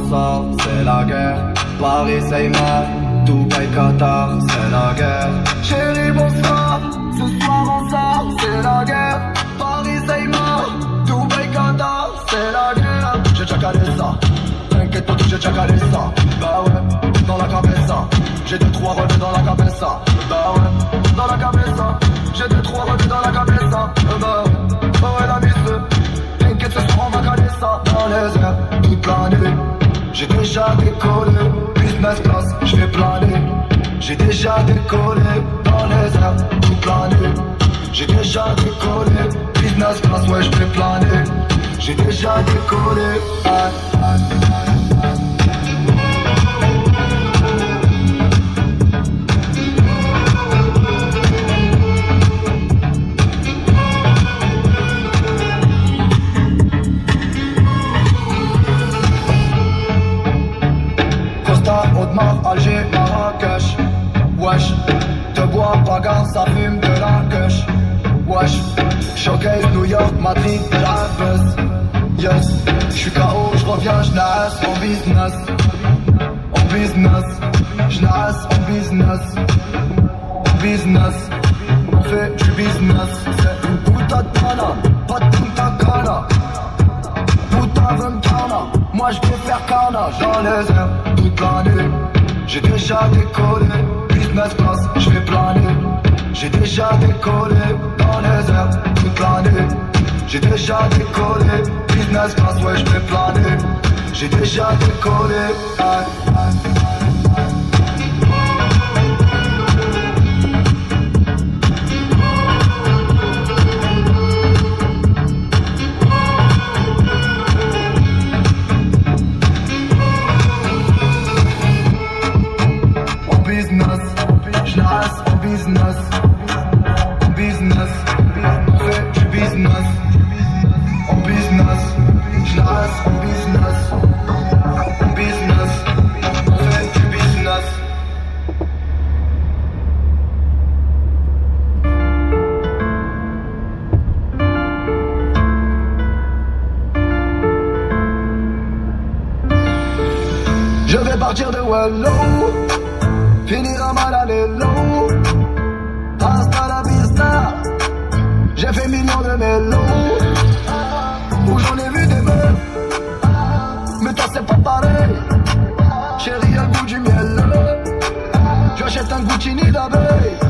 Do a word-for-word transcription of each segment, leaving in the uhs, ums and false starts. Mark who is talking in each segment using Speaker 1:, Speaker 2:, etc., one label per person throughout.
Speaker 1: bonsoir, c'est la guerre. Paris, Seymour, Dubaï, Qatar, c'est la guerre. Chérie, bonsoir, ce soir on sort, c'est la guerre. Paris, Seymour, Dubaï, Qatar, c'est la guerre. J'ai déjà calé ça, t'inquiète pas que j'ai déjà calé ça. Bah ouais, dans la cabeza, j'ai deux trois relais dans la cabeza. Bah ouais, dans la cabeza, j'ai deux trois relais dans la cabeza. Bah ouais, bah ouais la mise. T'inquiète, ce soir on va caler ça dans les airs, toute l'année. J'ai déjà décollé, business class, j'vais planer. J'ai déjà décollé dans les airs, toute l'année. J'ai déjà décollé, business class, ouais j'vais planer. J'ai déjà décollé, ah, ah, ah, ah. Alger, Marrakech, wesh, te bois pas gare, ça fume de la queche, wesh, Showcase, New York, Madrid, la buzz, yes, j'suis K O, j'reviens, j'nasse en business, en business, j'nasse en business, en business, on fait du business, c'est une puta de pana, pas de puta cana, puta ventana, moi j'vais faire carnage dans les airs, toute l'année. J'ai déjà décollé, business class, j'vais planer. J'ai déjà décollé dans les airs toute l'année. J'ai déjà décollé, business class, ouais j'vais planer. J'ai déjà décollé, aïe, aïe. Je vais partir de Wallo, finir à Malalelo, hasta la vista. J'ai fait millions de mélos, où j'en ai vu des meufs, mais toi c'est pas pareil. Chérie, y'a le goût du miel, j'achète un Guccini d'abeille.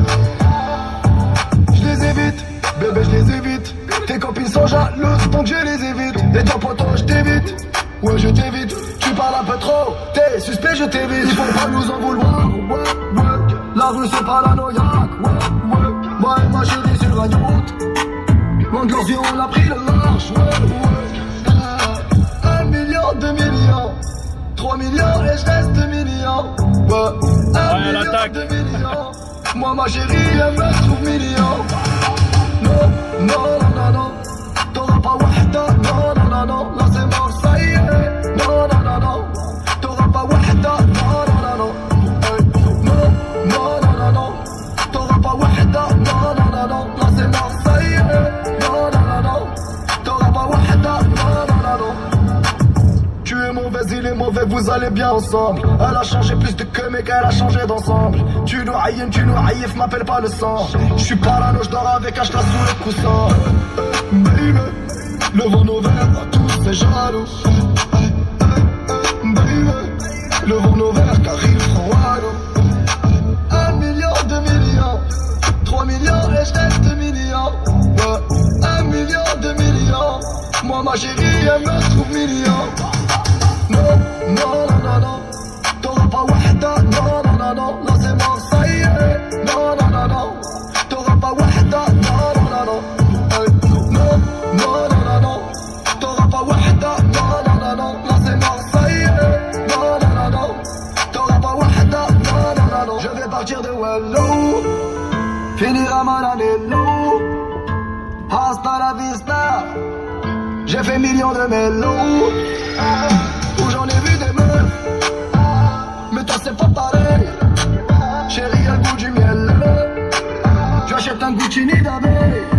Speaker 1: Je les évite, bébé je les évite. Tes copines sont jalouses donc je les évite. Et toi poto je t'évite, ouais je t'évite. Tu parles un peu trop, t'es suspect, je t'évite. Il faut pas nous en vouloir, ouais, ouais. La rue c'est paranoïaque, ouais, ouais. Moi et ma chérie sur un yacht. Mon gorge on a pris le large, ouais, ouais. Un million, deux millions, trois millions et je reste mignon. Ouais, un
Speaker 2: ouais,
Speaker 1: million, deux millions. Moi ma chérie elle me trouve mignon. Non, non, non, non, non. T'auras pas wahda, non, non, non, non. Là c'est mort, ça y est. Non, non, non, non. T'auras pas wahda, non, non, non, non. Non, non, non, non, non. T'auras pas wahda, non, non, non, non. Là c'est mort, ça y est. Non, non, non, non. T'auras pas wahda, non, non, non, non. Tu es mauvais, il est mauvais, vous allez bien ensemble. Elle a changé plus de que mais qu'elle a changé d'ensemble. Tu nous haïs, tu nous haïs, m'appelle pas le sang. J'suis parano, j'dors avec un chlasse sous le coussin. Baby, levons nos verres à tous ces jaloux. Baby, levons nos verres car il faut un million, deux millions, trois millions et je reste mignon. Ouais, un million, deux millions. Moi ma chérie elle me trouve mignon. Non, non, non, non, non. T'auras pas wahda, non, non, non, non. Là c'est mort, ça y est. Non, non, non, non. T'auras pas wahda, non, non, non, non. Non, non, non, non, non. T'auras pas wahda, non, non, non, non. Là c'est mort, ça y est. Non, non, non, non. T'auras pas wahda, non, non, non, non. Je vais partir de Wallo, finir à Malalelo, hasta la vista. J'ai fait millions de mélos, où j'en ai vu des meufs, mais toi c'est pas pareil. Chérie, y'a le goût du miel, j'achète un Guccini d'abeille.